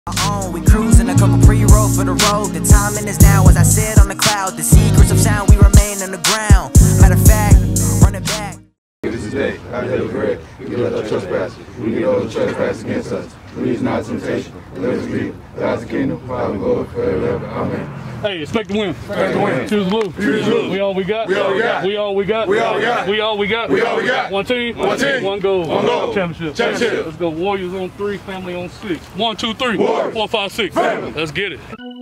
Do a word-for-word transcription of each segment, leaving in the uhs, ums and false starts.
On, we cruising a couple pre-roll for the road. The timing is now, as I said on the cloud. The secrets of sound, we remain on the ground. Matter of fact, run it back. This is day, I have bread. We get all the trespasses. We get all the trespass against us. Lead not temptation. Let us leave. God's kingdom. Father, Lord, forever. Amen. Hey, expect to win. Expect to win. Choose Lou. Choose Lou. We all we got. We all we got. We all we got. We all we got. We all we got. We all we got. One team. One team. One goal. One goal. Championship. Championship. Let's go. Warriors on three. Family on six. One, two, three. Warriors. Four, five, six. Family. Let's get it.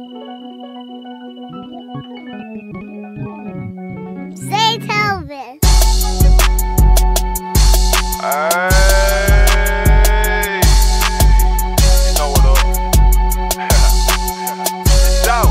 Say Telvin. Hey, you know what up? Yo,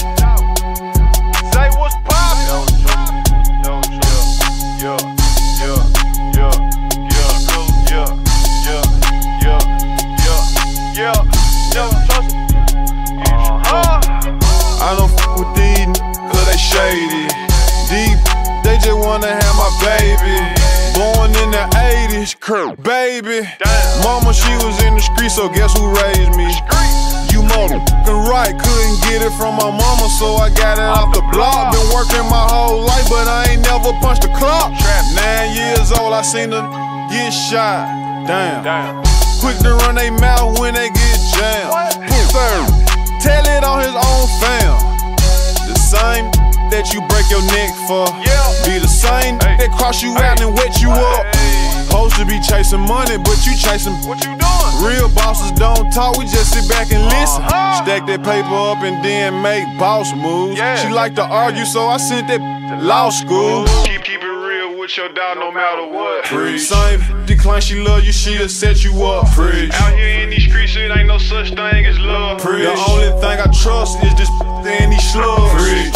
say what's poppin'? Yo, yo, yo, yo, yo, yo, yo, yo, yo, yo, yo, trust me. Uh-huh. I don't f with these cause they shady. Deep, they just wanna have my baby. Born in the eighties, Kurt, baby. Damn. Mama, she was in the street, so guess who raised me? You motherfucking right, couldn't get it from my mama, so I got it off the block. Been working my whole life, but I ain't never punched a clock. Nine years old, I seen her get shot. Damn. Damn. Quick to run they mouth when they get jammed. Third, tell it on his own fam. The same that you break your neck for, yeah. Be the same hey. That cross you hey. Out and wet you hey. Up. Supposed to be chasing money, but you chasing. What you doing? Real bosses don't talk, we just sit back and listen. Uh-huh. Stack that paper up and then make boss moves. Yeah. She like to argue, so I sent that to law school. Keep, keep it real with your dog no matter what. Preach. Same decline, she love you, she'll set you up. Preach. Out here in these streets, it ain't no such thing as love. Preach. The only thing I trust is this and these slugs. Preach.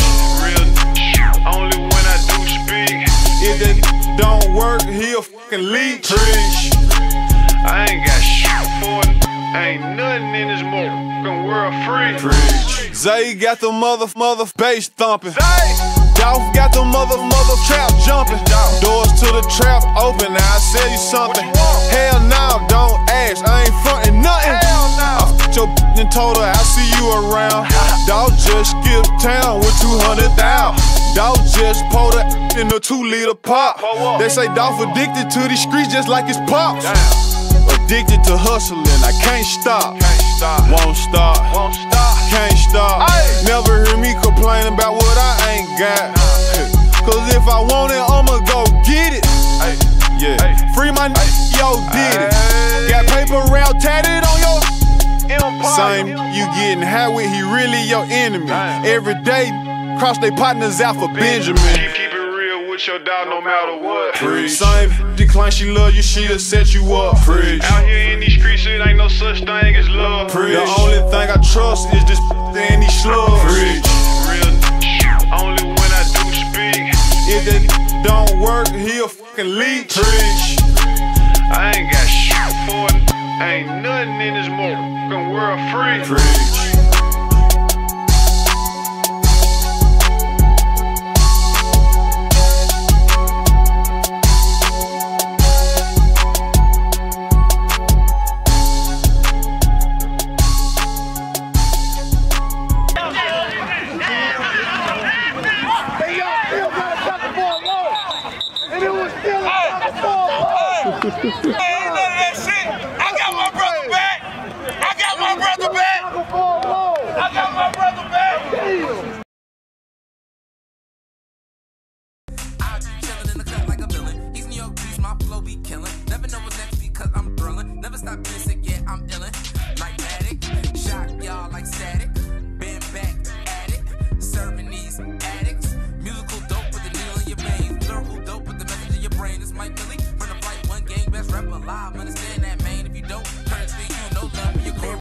Only when I do speak. If that don't work, he'll fucking leak. Preach. I ain't got shit for it. Ain't nothing in this motherfucking world free. Preach. Zay got the mother mother bass thumping. Zay. Dolph got the mother mother trap jumping. Doors to the trap open. Now I sell you something. Hell no, don't ask. I ain't frontin' nothing. Hell no. I f***ed your b***h and told her I see you around. Dog just skipped town with two hundred thousand. Dog just pulled her in a two liter pop. They say Dolph addicted to these streets just like his pops. Addicted to hustling, I can't stop. Can't stop. Won't stop. Won't stop. Can't stop. Aye. Never hear me complain about what I ain't got. Cause if I want it, I'ma go get it. Aye. Yeah. Aye. Free my n yo did it. Aye. Got paper round tatted on your empire. Same you getting high with, he really your enemy. Damn. Every day, cross they partners out for Benjamin. Keep, keep it real with your dog no matter what. Preach. Same decline, she love you, she'll set you up. Preach. Out here in these streets, it ain't no such thing as love. Preach. The only thing I trust is this and these slugs. Preach. Real only when I do speak. If that don't work, he'll fucking leak. Preach. I ain't got shit for it. Ain't nothing in this motherfucking world free. Preach. Ain't none of that shit. I got my brother back. I got my brother back. I got my brother back. I'll be chillin' in the club like a villain. He's New York beast, my flow be killin'. Never know what's next because I'm thrillin'. Never stop being sick, yeah, I'm illin'.